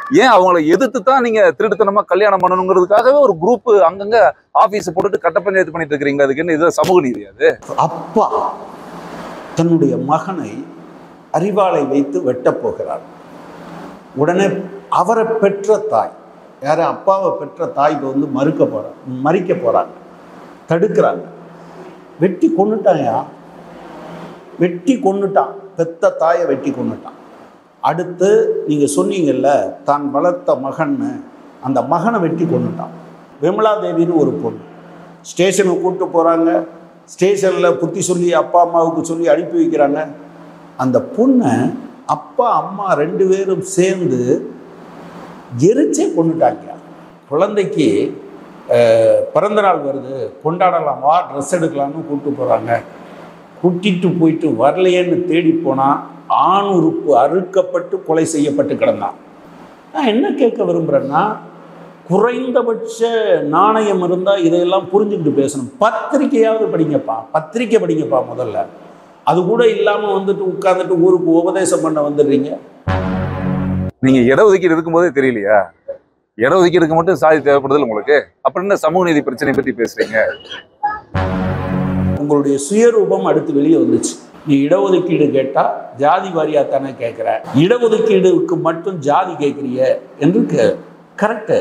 ஏன் அவங்கள எதிர்த்து தான் நீங்க திருட்டுத்தனமா கல்யாணம் பண்ணணுங்கிறதுக்காகவே ஒரு குரூப் அங்கங்க ஆபீஸ் போட்டுட்டு கட்ட பஞ்சாயத்து பண்ணிட்டு இருக்கிறீங்க. அதுக்கு என்ன இது சமூக நீதி? அது அப்பா தன்னுடைய மகனை அரிவாளை வைத்து வெட்டப் போகிறார். உடனே அவரை பெற்ற தாய், யார அப்பாவை பெற்ற தாய்க்கு வந்து மறிக்க போறாங்க, தடுக்கிறாங்க. வெட்டி கொன்னுட்டாயா, வெட்டி கொன்னுட்டான், பெத்த தாயை வெட்டி கொன்னுட்டான். அடுத்து நீங்கள் சொன்னீங்கல்ல தான் வளர்த்த மகன்னு, அந்த மகனை வெட்டி கொன்னுட்டான். விமலா தேவின்னு ஒரு பொண்ணு ஸ்டேஷனுக்கு கூப்பிட்டு போகிறாங்க. ஸ்டேஷனில் புத்தி சொல்லி அப்பா அம்மாவுக்கு சொல்லி அனுப்பி வைக்கிறாங்க. அந்த பொண்ணை அப்பா அம்மா 2 பேரும் சேர்ந்து எரிச்சே கொண்டுட்டாங்க. குழந்தைக்கு பிறந்தநாள் வருது, கொண்டாடலாமா, ட்ரெஸ் எடுக்கலாம்னு கூப்பிட்டு போகிறாங்க. கூட்டிகிட்டு போயிட்டு வரலையேன்னு தேடி போனால் ஆண் உறுப்பு அறுக்கப்பட்டு கொலை செய்யப்பட்டு கிடந்தான். நான் என்ன கேட்க விரும்புகிறேன்னா, குறைந்தபட்ச நாணயம் இருந்தால் இதையெல்லாம் புரிஞ்சுக்கிட்டு பேசணும். பத்திரிக்கையாவது படிங்கப்பா, பத்திரிக்கை படிங்கப்பா முதல்ல. அது கூட இல்லாமல் வந்துட்டு உட்கார்ந்துட்டு ஊருக்கு உபதேசம் பண்ண வந்துடுறீங்க. நீங்கள் இடஒதுக்கீடு இருக்கும்போதே தெரியலையா? இடஒதுக்கீடுக்கு மட்டும் சாதி தேவைப்படுதல் உங்களுக்கு, அப்புறம் என்ன சமூக நீதி பிரச்சனை பற்றி பேசுகிறீங்க? உங்களுடைய சுயரூபம் அடுத்து வெளியே வந்துச்சு. நீ இடஒதுக்கீடு கேட்டால் ஜாதி வாரியாக தானே கேட்குற, இடஒதுக்கீடுக்கு மட்டும் ஜாதி கேட்குறிய என்று கரெக்டு.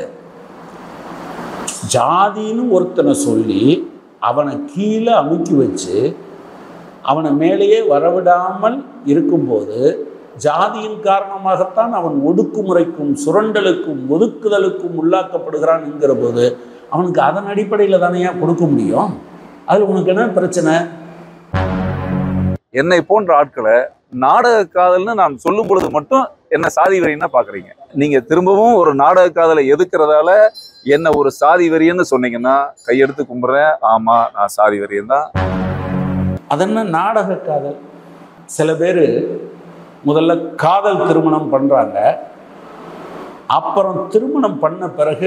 ஜாதின்னு ஒருத்தனை சொல்லி அவனை கீழே அமுக்கி வச்சு அவனை மேலேயே வரவிடாமல் இருக்கும்போது ஜாதியின் காரணமாகத்தான் அவன் ஒடுக்குமுறைக்கும் சுரண்டலுக்கும் ஒதுக்குதலுக்கும் உள்ளாக்கப்படுகிறான் என்கிற போது அவனுக்கு அதன் அடிப்படையில் தானே கொடுக்க முடியும். அது உனக்கு என்ன பிரச்சனை? என்னை போன்ற ஆட்களை நாடக காதல்னு நான் சொல்லும் பொழுது மட்டும் என்ன சாதி வரின்னா பாக்குறீங்க. நீங்க திரும்பவும் ஒரு நாடக காதலை எதுக்குறதால என்ன ஒரு சாதி வரியன்னு சொன்னீங்கன்னா கையெடுத்து கும்பிட்றேன். ஆமா, நான் சாதி வரியன் தான். அதென்ன நாடக காதல்? சில பேர் முதல்ல காதல் திருமணம் பண்றாங்க, அப்புறம் திருமணம் பண்ண பிறகு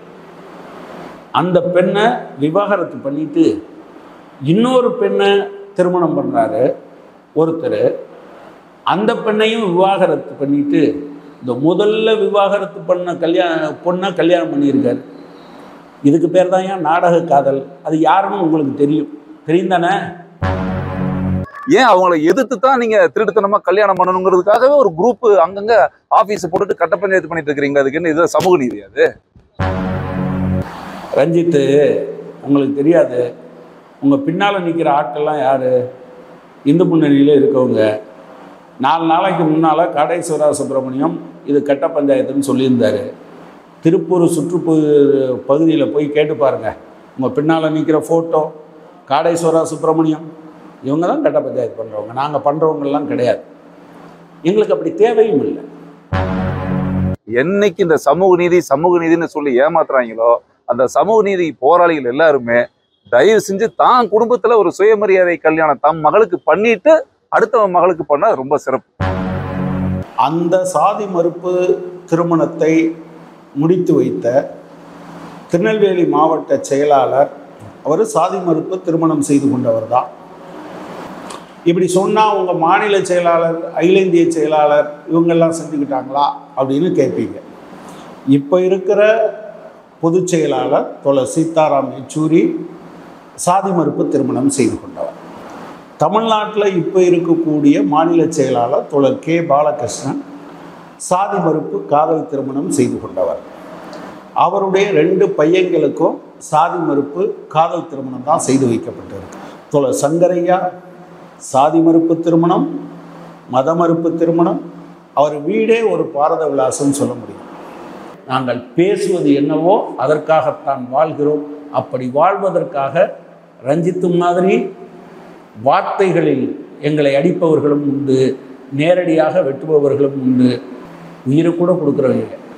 அந்த பெண்ணை விவாகரத்து பண்ணிட்டு இன்னொரு பெண்ணை திருமணம் பண்ணுறாரு ஒருத்தர். அந்த பெண்ணையும் விவாகரத்து பண்ணிட்டு இந்த முதல்ல விவாகரத்து பண்ண பொண்ணை கல்யாணம் பண்ணியிருக்காரு. இதுக்கு பேர் தான் ஏன் நாடக காதல்? அது யாருன்னு உங்களுக்கு தெரியும் தானே? ஏன் அவங்கள எதிர்த்து தான் நீங்க திருட்டுத்தனமா கல்யாணம் பண்ணணுங்கிறதுக்காகவே ஒரு குரூப் அங்கங்க ஆபீஸ் போட்டுட்டு கட்ட பஞ்சாயத்து பண்ணிட்டு இருக்கிறீங்க. அதுக்கு என்ன இது சமூக நீதி? அது ரஞ்சித்து, உங்களுக்கு தெரியாது, உங்கள் பின்னால் நிற்கிற ஆட்கள்லாம் யார்? இந்து முன்னணியில் இருக்கவங்க. 4 நாளைக்கு முன்னால் காடேஸ்வரா சுப்பிரமணியம் இது கட்ட பஞ்சாயத்துன்னு சொல்லியிருந்தார். திருப்பூர் பகுதியில் போய் கேட்டு பாருங்கள். உங்கள் பின்னால் நிற்கிற ஃபோட்டோ காடேஸ்வரா சுப்பிரமணியம், இவங்க தான் கட்ட பஞ்சாயத்து பண்ணுறவங்க. நாங்கள் பண்ணுறவங்கெல்லாம் கிடையாது. எங்களுக்கு அப்படி தேவையும் இல்லை. என்னைக்கு இந்த சமூக நீதின்னு சொல்லி ஏமாத்துறாங்களோ அந்த சமூக நீதி போராளிகள் எல்லாருமே தயவு செஞ்சு தான் குடும்பத்துல ஒரு சுயமரியாதை கல்யாணம் தம் மகளுக்கு பண்ணிட்டு அடுத்தவன் மகளுக்கு பண்ணா ரொம்ப சிறப்பு. அந்த சாதி மறுப்பு திருமணத்தை முடித்து வைத்த திருநெல்வேலி மாவட்ட செயலாளர் அவர் சாதி மறுப்பு திருமணம் செய்து கொண்டவர் தான். இப்படி சொன்னால் உங்கள் மாநில செயலாளர், அகில இந்திய செயலாளர் இவங்கெல்லாம் செஞ்சுக்கிட்டாங்களா அப்படின்னு கேட்பீங்க. இப்போ இருக்கிற பொதுச் செயலாளர் தோழர் சீதாராம் யெச்சூரி சாதி மறுப்பு திருமணம் செய்து கொண்டவர். தமிழ்நாட்டில் இப்போ இருக்கக்கூடிய மாநில செயலாளர் தோழர் கே பாலகிருஷ்ணன் சாதி மறுப்பு காதல் திருமணம் செய்து கொண்டவர். அவருடைய 2 பையன்களுக்கும் சாதி மறுப்பு காதல் திருமணம் தான் செய்து வைக்கப்பட்டிருக்கு. தோழர் சங்கரையா சாதி மறுப்பு திருமணம், மத மறுப்பு திருமணம். அவர் வீடே ஒரு பாரத விலாசம்னு சொல்ல முடியும். நாங்கள் பேசுவது என்னவோ அதற்காகத்தான் வாழ்கிறோம். அப்படி வாழ்வதற்காக ரஞ்சித்து மாதிரி வார்த்தைகளில் எங்களை அடிப்பவர்களும் உண்டு, நேரடியாக வெட்டுபவர்களும் உண்டு, உயிரை கூட கொடுக்குறவங்க.